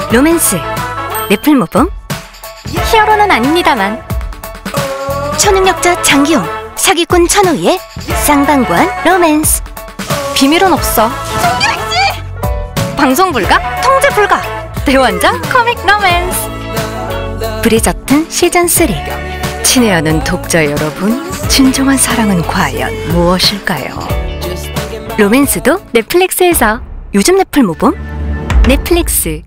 로맨스, 넷플 모범? 히어로는 아닙니다만 초능력자 장기용, 사기꾼 천우희의 쌍방구한 로맨스. 비밀은 없어. 방송 불가, 통제 불가. 대원장 코믹 로맨스. 브리저튼 시즌 3. 친애하는 독자 여러분, 진정한 사랑은 과연 무엇일까요? 로맨스도 넷플릭스에서. 요즘 넷플 모범? 넷플릭스.